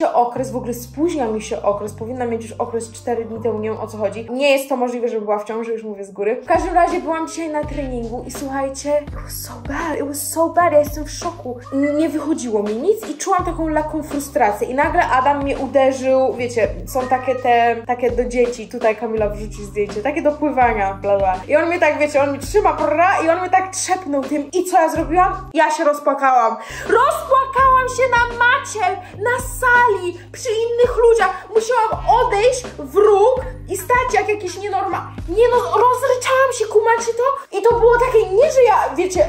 okres, w ogóle spóźniał mi się okres, powinna mieć już okres 4 dni temu, nie wiem o co chodzi. Nie jest to możliwe, żeby była w ciąży, już mówię z góry. W każdym razie byłam dzisiaj na treningu i słuchajcie, it was so bad, ja jestem w szoku. Nie wychodziło mi nic i czułam taką lekką frustrację i nagle Adam mnie uderzył, wiecie, są takie do dzieci, tutaj Kamila wrzuci zdjęcie, takie do pływania, bla bla. I on mnie tak, wiecie, on mi trzyma, i on mnie tak trzepnął tym i co ja zrobiłam? Ja się rozpłakałam. Rozpłakałam się na macie, na sali, przy innych ludziach. Musiałam odejść w róg i stać jak jakiś nienormalny. Nie no, rozryczałam się, kumacie to? I to było takie, nie że ja, wiecie,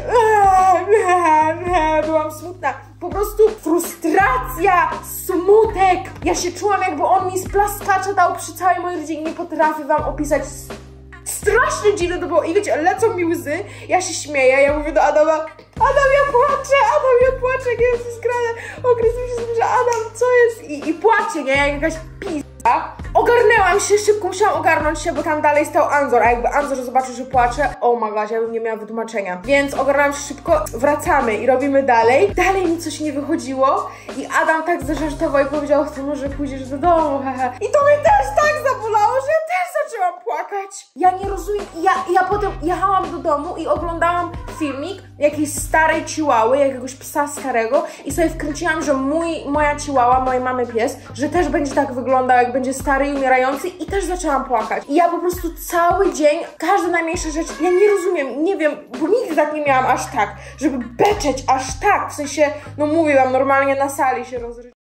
byłam smutna. Po prostu frustracja, smutek. Ja się czułam, jakby on mi z plaskacza dał przy całej mojej rodzinie. Nie potrafię wam opisać. Strasznie dziwne to było i wiecie, lecą mi łzy, ja się śmieję, ja mówię do Adama, Adam, ja płaczę, nie wiem, co jest grane, okres mi się zbliża, Adam, co jest? I płaczę, nie, jak jakaś pizza. Ogarnęłam się, szybko musiałam ogarnąć się, bo tam dalej stał Anzor, a jakby Anzor zobaczył, że płaczę, oh my gosh, ja bym nie miała wytłumaczenia. Więc ogarnęłam się szybko, wracamy i robimy dalej. Dalej mi coś nie wychodziło i Adam tak zażartował i powiedział, to może pójdziesz do domu, haha. I to mnie też tak zabolało, że ja też zaczęłam płakać. Ja nie rozumiem, ja potem jechałam do domu i oglądałam filmik jakiejś starej chihuahy, jakiegoś psa starego i sobie wkręciłam, że moja chihuahua, mojej mamy pies, że też będzie tak wyglądał, jak będzie stary i umierający i też zaczęłam płakać. I ja po prostu cały dzień, każda najmniejsza rzecz, ja nie rozumiem, nie wiem, bo nigdy tak nie miałam aż tak, żeby beczeć aż tak, w sensie, no mówię wam, normalnie na sali się rozryczałam.